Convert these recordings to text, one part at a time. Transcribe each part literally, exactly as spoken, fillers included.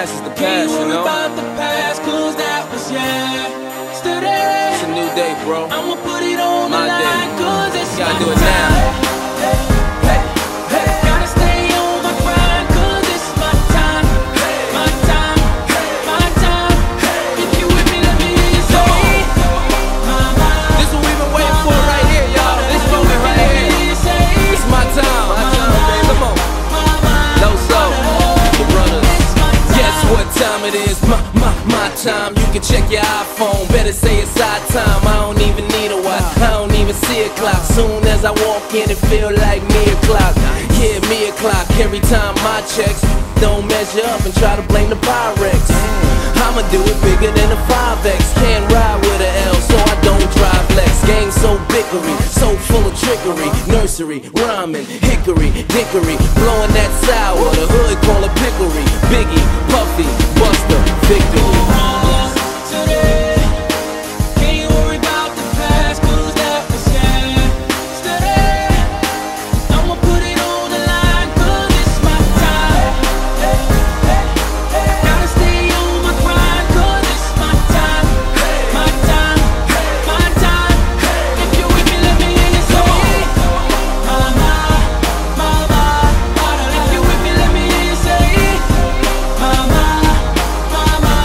past is the past, you know? About the past, cause that was yesterday. It's a new day, bro. I'ma put it on my the line, day. cause it's Gotta my do it time. now. Hey, hey, hey. Gotta stay on my grind, cause it's my time. My time, my time. If you with me, let me hear you say, mama. This is what we've been waiting for right here, y'all. This moment right here. It's my time. My time, baby. Come on. No so, the brothers. Guess what time it is? My, my, my time. You can check your iPhone. Better say it's our time. I don't even need a watch. I don't even see a clock. Soon as I walk in, it feel like me o'clock. Yeah, me o'clock. Every time my checks don't measure up and try to blame the Pyrex. I'ma do it bigger than a five X. Can't ride with a L, so I don't drive Lex. Game so bickery, so full of trickery. Nursery, rhyming, hickory, dickory, blowing that sour. The hood call it pickery. Biggie, Puffy, Buster, victory. Today, can't worry about the past, cause that was yesterday. I'ma put it on the line, cause it's my time. Hey, hey, hey. Gotta stay on my grind, cause it's my time. My time, my time. If you with me, let me hear you say, mama, mama. If you with me, let me hear you say, mama, mama.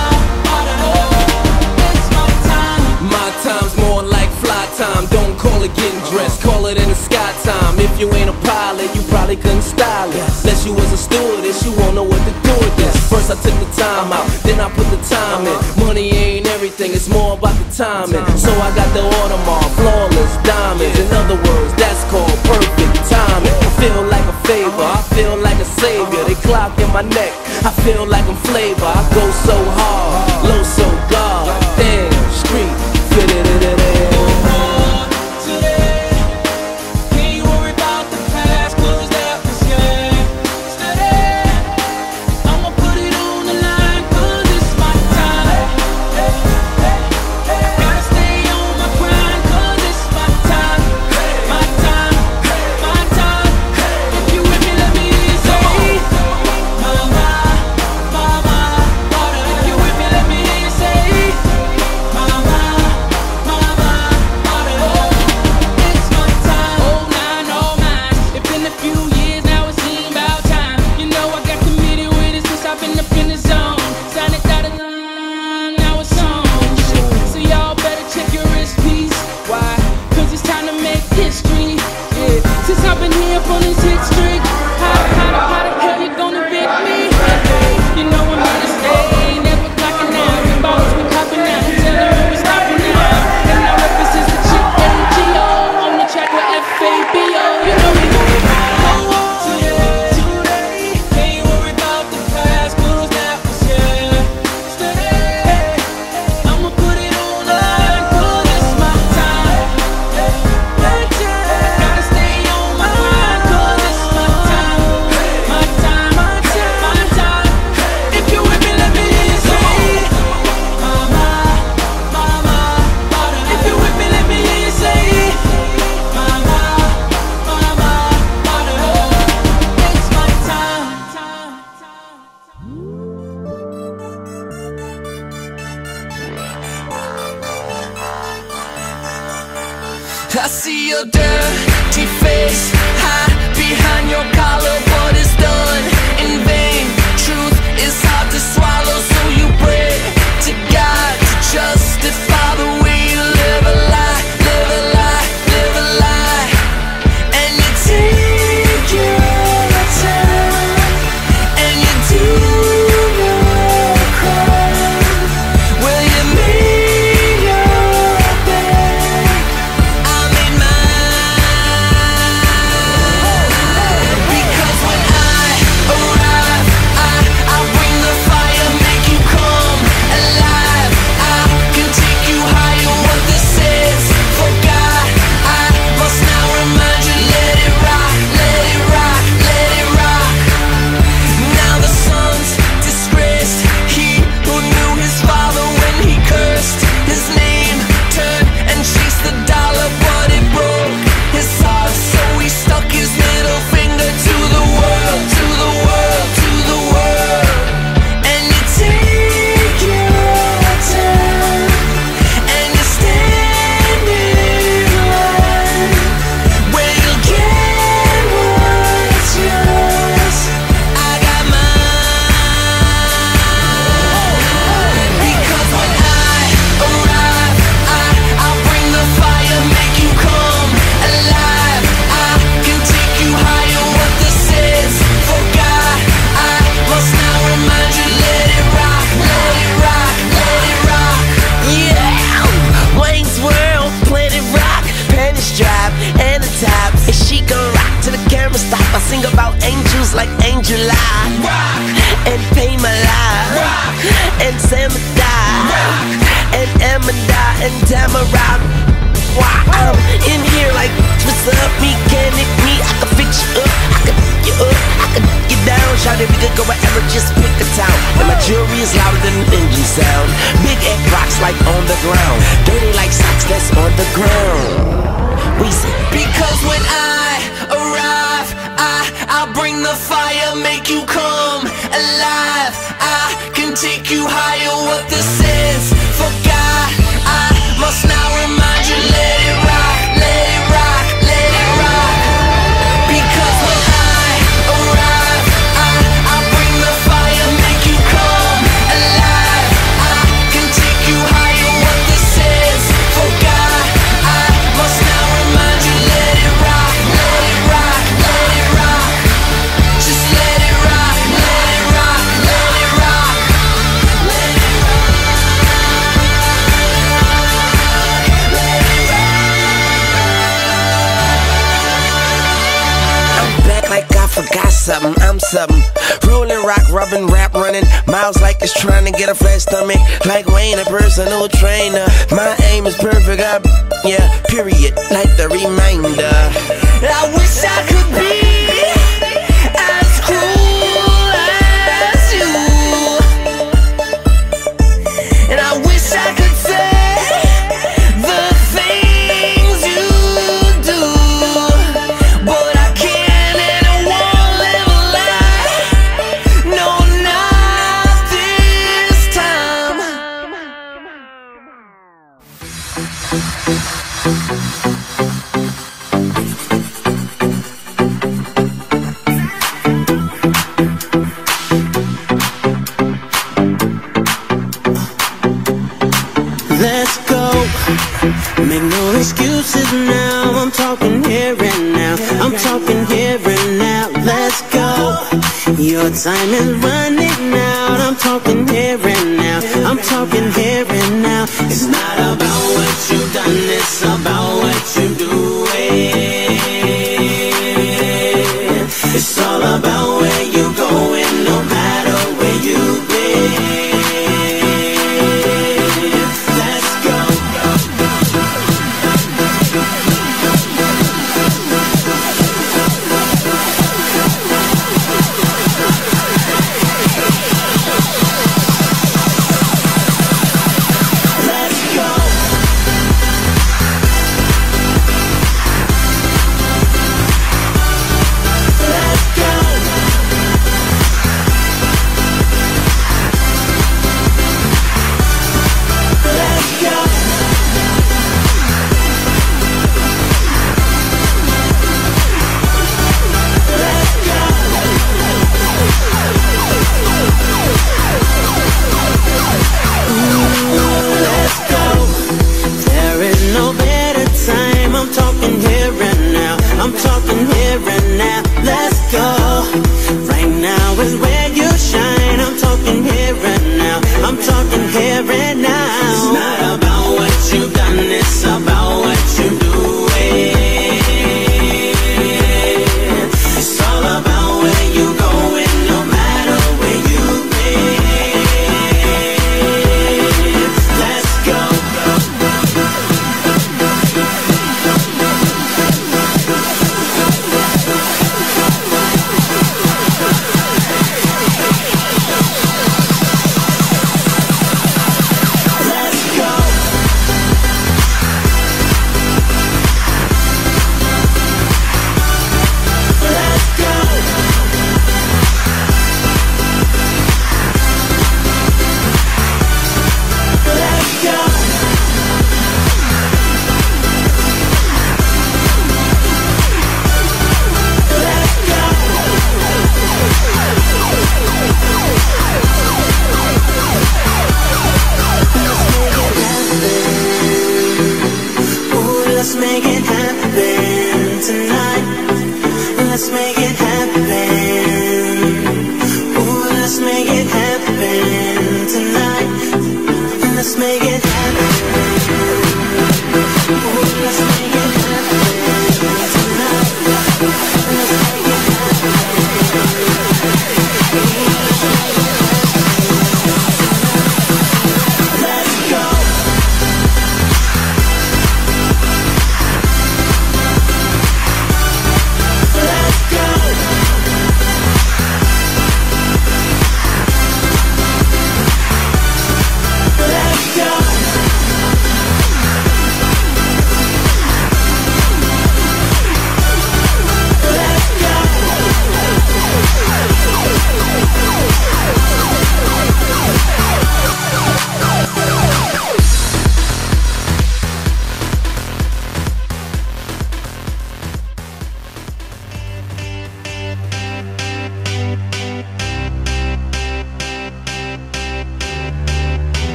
It's my time. My time's more like fly time. Don't call it getting dressed, call it in the sky time. If you ain't a pilot, you probably couldn't style it. Unless you was a stewardess, you won't know what to do with this. First I took the time out, then I put the time in. Money ain't everything, it's more about the timing. So I got the Audemars, flawless diamonds. In other words, that's called perfect timing. I feel like a favor, I feel like a savior. They clock in my neck, I feel like I'm flavor. I go so hard, low so God. Damn, street, fit it in it. Today, can't worry about the past, cause that was yesterday. I'ma put it on the line, cause it's my time. Hey, hey, hey. Gotta stay on my grind, cause it's my time. My time, my time. If you with me, let me hear you say, mama, mama. If you with me, let me hear you say, mama, mama. It's my time. Oh nine, oh nine. It's been a few years now, it seems about time. You know I got committed with it since I've been up in the zone. Signed it out of line, now it's on. So y'all better check your wrist piece. Why? Cause it's time to make history. Yeah. Since I've been here up on this hit streak, how, how, the- how the hell you gonna beat me? You know I'm here to stay, never clocking out. The bottles we copping out, tell them when we stopping out. And I represent the G A G O on the track with F A B O. You know we gon' today, today. Can't worry about the past, cause that was yesterday. I'ma put it on the line, cause it's my time. My time. Gotta stay on my grind, cause it's my time. My time, my time, my time. If you with me, let me hear you say, mama, mama. If you with me, let me hear you say, mama, mama. It's my time. I see your dirty face, hide behind your collar. What is done in vain? Truth is hard to swallow, so you pray to God to justify the way you live a lie, live a lie, live a lie. And you take your time, and you do your crime. Will you make your bed? I made mine. July. Rock. And pay my life. Rock. And Samadai. Rock. And Amadai and Tamara. Why I'm in here like, what's up, mechanic me? I can fix you up, I can f you up, I can get down. Shout it, we could go wherever, just pick a town. And my jewelry is louder than an engine sound. Big egg rocks like on the ground. Dirty like socks that's on the ground. We say, because when I arrive, I, I'll bring the fire, make you come alive. I can take you higher, what this is. Forgot, I must now remind you, let it rock, let it rock, let it rock. Because when I arrive, I, I bring the fire, make you come alive. I can take you higher, what this is. Forgot, I must now remind you, let it rock, let it rock, let it rock. Just let it rock, let it rock, let it rock. Let it rock. Like I forgot something, I'm something. Rolling, rock, rubbing, rap, running. Miles like it's trying to get a flat stomach. Like Wayne, a personal trainer. My aim is perfect, I, yeah, period. Like the reminder. I wish I could be as cool as you. And I wish I could say the things you do, but I can't. Make no excuses now, I'm talking here and now. I'm talking here and now, let's go. Your time is running out, I'm talking here and now. I'm talking here and now. It's not about what you've done, it's about what you're doing. It's all about where you're going, no matter where you've been.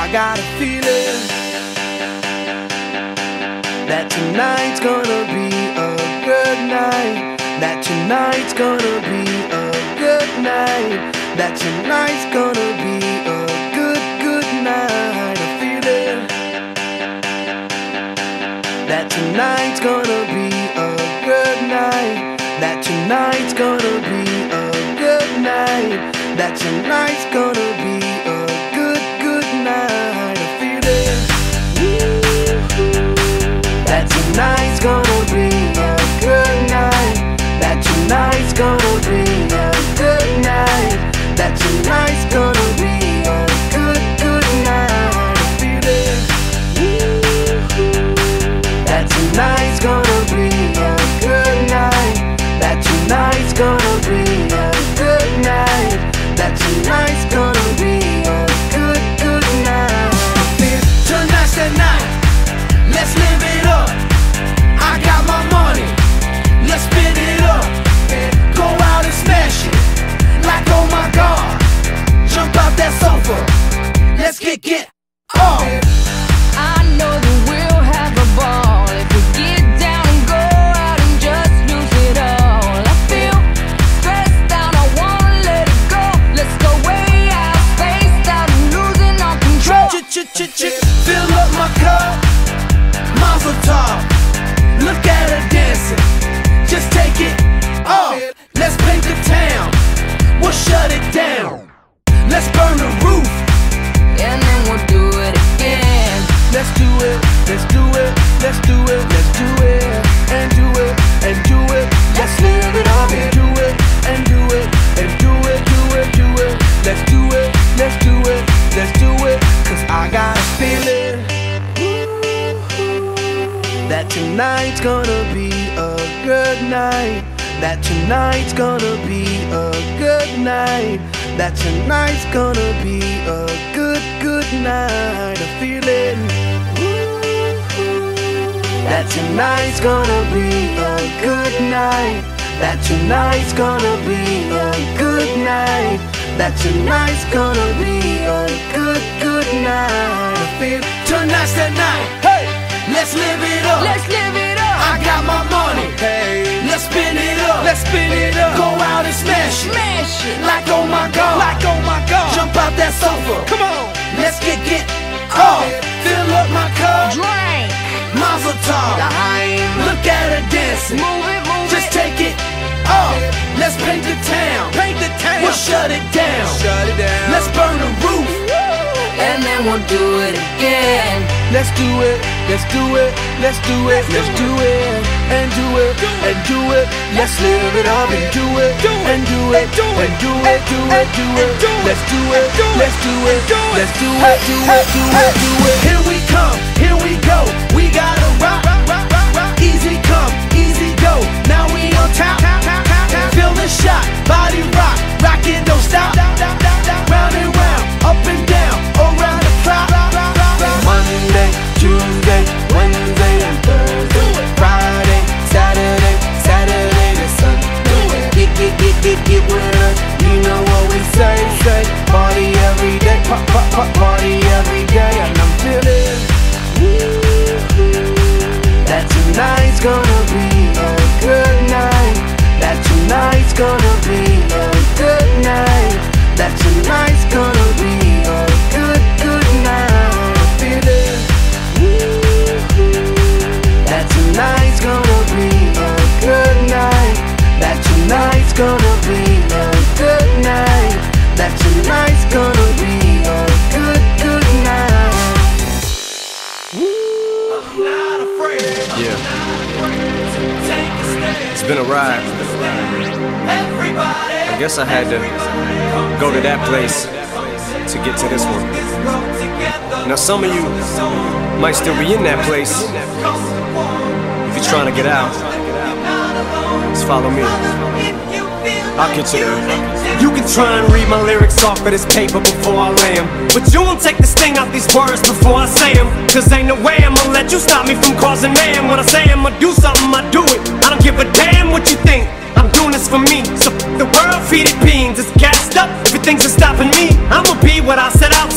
I got a feeling that tonight's gonna be a good night. That tonight's gonna be a good night. That tonight's gonna be a good, good night. A feeling that tonight's gonna be a good night. That tonight's gonna be a good night. That tonight's gonna be a good, good night. A feeling that tonight's gonna be a good night. That tonight's gonna be a good night. That tonight's gonna be a good, good night. A feeling that tonight's gonna be a good night. That tonight's gonna be a good night. That tonight's gonna be a good, good night. Tonight's the night, let's live it up. I got my money, let's spin it up. Go out and smash it, like oh my God. Jump out that sofa, let's get get off. I know that we'll have a ball if we get down and go out and just lose it all. I feel stressed out, I wanna let it go. Let's go way out, spaced out and losing all control. Fill up my cup, Mazel tov. Look at her dancing, just take it off. Let's paint the town, we'll shut it down. Let's burn the roof, And then we'll do it again. Let's do it, let's do it, let's do it, let's do it, and do it, and do it. Let's live it up and do it, and do it, and do it, do it, do it. Let's do it, let's do it, let's do it. Cause I got a feeling that tonight's gonna be a good night. That tonight's gonna be a good night. That tonight's gonna be a good, good night. A feeling that tonight's gonna be a good night. That tonight's gonna be a good night. That tonight's gonna be a good, good night. I feel tonight's the night. Hey, let's live it up. Let's live it up. I got my money. hey, Let's spin it up. let's spin it up. Go out and smash it, Smash it. like oh my God. Like oh my God. Jump out that sofa. Come on. Let's get get off. Fill up my cup, Drink. Mazel tov. Time. Look at her dancing, Move it, move just it. take it off. Let's paint the town, Paint the town. we'll shut it down. Shut it down. Let's burn the roof, And then we'll do it again. Let's do it, let's do it, let's do it, let's do it, and do it, and do it. Let's live it up and do it, and do it, and do it, do it, do it. Let's do it, let's do it, let's do it, do it, do it, do it. Here we come, here we go. We gotta rock, rock, rock, rock. Easy come, easy go. Now we on top, feel the shot, body rock, rockin', don't stop. Round and round, up and down, around the clock. Monday, Tuesday, Wednesday, and Thursday, Friday, Saturday, Saturday to Sunday. Get, get, get, get, get with us. You know what we say, say. Party every day, pop, pop, pop, party every day. And I'm feeling that tonight's gonna be a good night. That tonight's gonna be a good night. That tonight's gonna be a good, good night. I'm feeling that tonight's gonna be a good night. That tonight's gonna be a good night. That tonight's gonna be a good, good night. I'm not afraid. Yeah, Take a stand. it's been a ride. Everybody, I guess I had to go to that place to get to this one. Now some of you might still be in that place. If you're trying to get out, just follow me. I'll get you there. You can try and read my lyrics off of this paper before I lay 'em, but you won't take the sting out these words before I say 'em. Cause ain't no way I'ma let you stop me from causing mayhem. When I say I'ma do something, I do it. I don't give a damn what you think. I'm doing this for me, so f the world, feed it beans. It's gassed up, everything's just stopping me. I'ma be what I set out to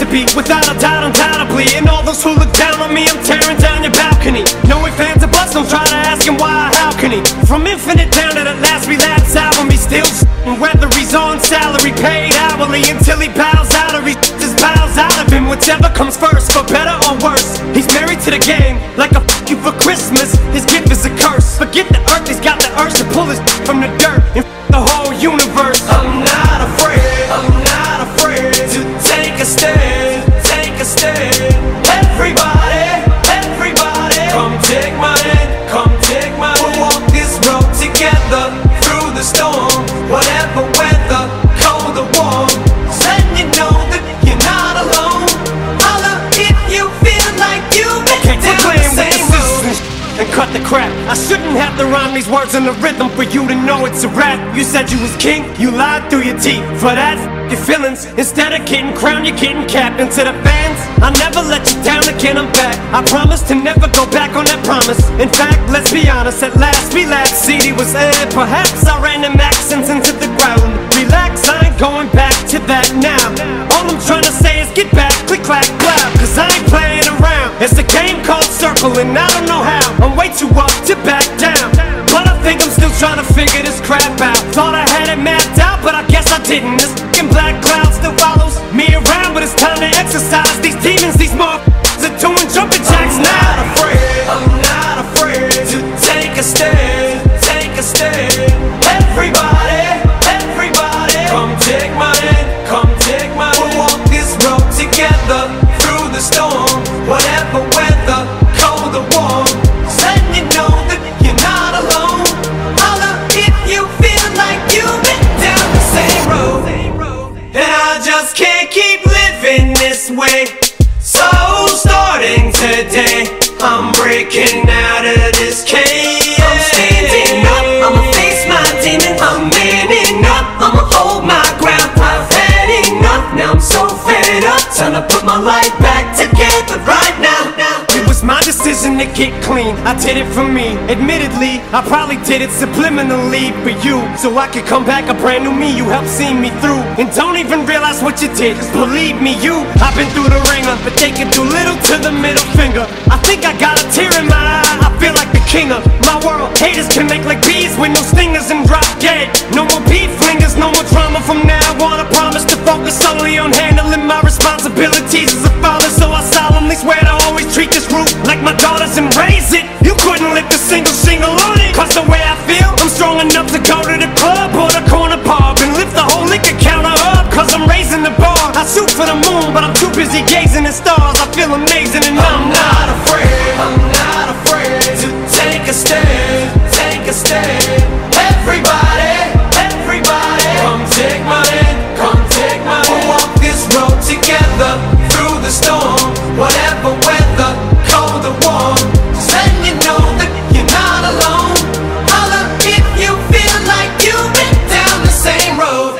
be, without a doubt, undoubtedly. And all those who look down on me, I'm tearing down your balcony. No ifs, ands, or buts, don't try to ask him why or how can he. From Infinite down to the last relapse album, he's still s***ing whether he's on salary, paid hourly, until he bows out or he just bows out of him. Whichever comes first, for better or worse. He's married to the game, like a f*** you for Christmas. His gift is a curse. Forget the earth, he's got the urge to pull his from the dirt and f*** the whole universe. I'm not afraid, I'm not afraid to take a stand, take a stand. Everybody, everybody, come take my hand, come take my hand. We'll walk this road together through the storm, whatever weather, cold or warm. Just letting you know that you're not alone. Holla if you feel like you've been down the same road. And cut the crap. I shouldn't have to rhyme these words in the rhythm for you to know it's a rap. You said you was king, you lied through your teeth. For that, f*** your feelings. Instead of getting crowned, you're getting capped. And to the fans, I never let you down again, I'm back. I promise to never go back on that promise. In fact, let's be honest, at last we laughed. C D was aired, perhaps I ran them accents into the ground. Relax, I ain't going back to that now. All I'm trying to say is get back, click, clack, clap. Cause I ain't playing around. It's a game called Circle and I don't know how. I'm way too up to back down, but I think I'm still trying to figure this crap out. Thought I had it mapped out, but I guess I didn't. This f***ing black cloud still follows me around, but it's time to exercise these demons. These motherfuckers are doing jumping jacks now. I'm not afraid, I'm not afraid to take a stand, take a stand. Everybody, everybody, come take my hand, come take my hand. We'll walk this road together through the storm, whatever weather, cold or warm. Just letting you know that you're not alone. Holla if you feel like you've been down the same road. And I just can't keep living this way. So starting today, I'm breaking out of this cage. I'm standing up, I'ma face my demon. I'm manning up, I'ma hold my ground. I've had enough, now I'm so fed up. Time to put my life back together right now, now. It was my decision to get clean, I did it for me. Admittedly, I probably did it subliminally for you, so I could come back a brand new me. You helped see me through, and don't even realize what you did, cause believe me, you, I've been through the ringer, but they can do little to the middle finger. I think I got a tear in my eye, I feel like the king of my world. Haters can make like bees with no stingers and drop dead. No more beef flingers, no more drama from now on. I promise to focus solely on handling my responsibilities as a father, so I solemnly swear to always treat this group like my daughters and raise it. You couldn't lift a single shingle on it, cause the way I feel, I'm strong enough to go to the club or the corner pub and lift the whole liquor counter up, cause I'm raising the bar. I shoot for the moon, but I'm too busy gazing at stars. I feel amazing and I'm not afraid, I'm not afraid to take a stand, take a stand. Everybody, everybody, come take my hand, come take my hand. We'll walk this road together through the storm, whatever weather, cold or warm. Just letting you know that you're not alone. Holla if you feel like you've been down the same road.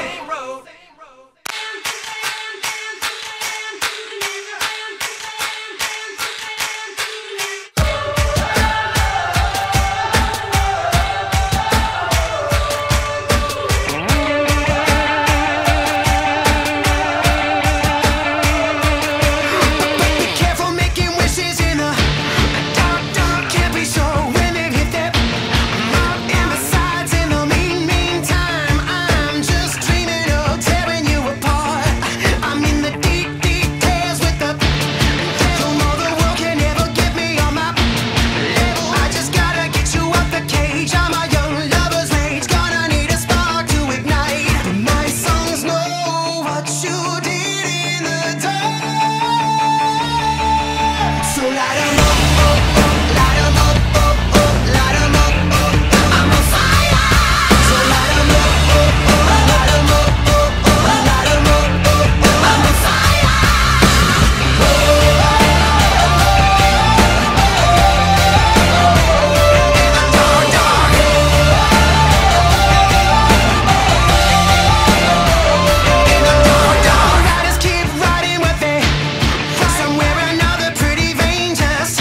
Somewhere another pretty vein just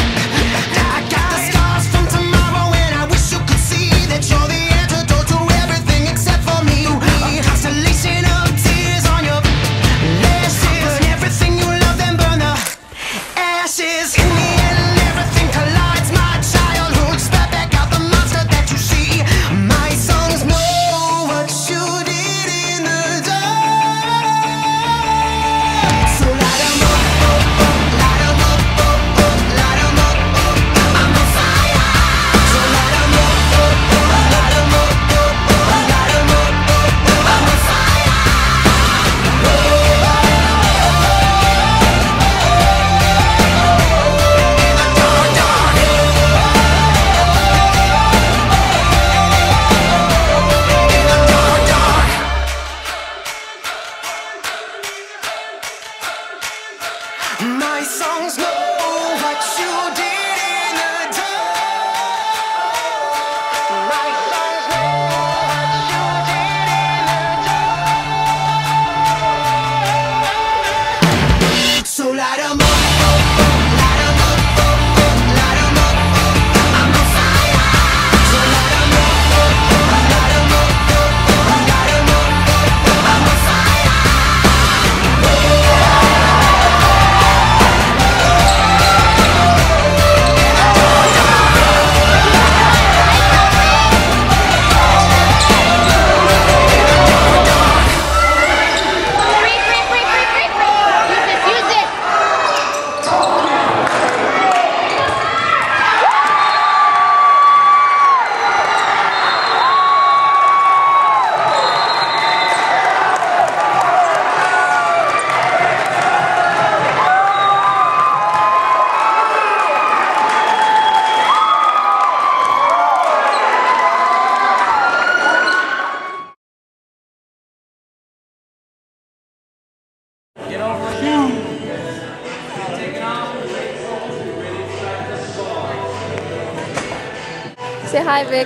Say hi, Vic.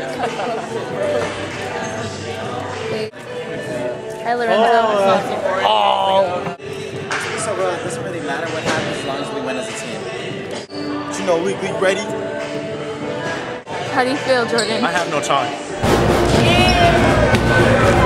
Wait. Hi, Lorenzo. Oh. So uh, it doesn't really matter what happens as long as we win as a team. But you know, we we ready. How do you feel, Jordan? I have no time. Yeah.